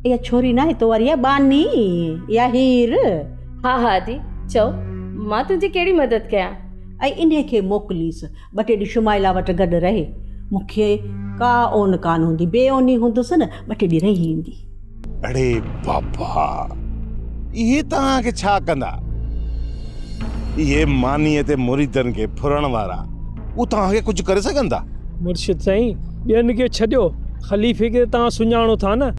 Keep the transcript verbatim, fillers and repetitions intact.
इहा छोरी ना आहे तो वारी आहे बानी या हीर। हाँ हाँ दी चओ मां तुझी केड़ी मदद कयां। ऐं इन खे मोकिलीस ॿ टे ॾींहं शुमाइला वटि गॾु रहे। मूंखे का ओन कान हूंदी, बेओनी हूंदुसि न ॿ टे ॾींहं रही ईंदी। अड़े बाबा ये तव्हां खे छा कंदा? ये मानीअ ते मुरीदनि खे फुरण वारा उहो तव्हां खे कुझु करे सघंदा? मुर्शिद साईं ॿियनि खे छॾियो, ख़लीफ़े खे तव्हां सुञाणो था न।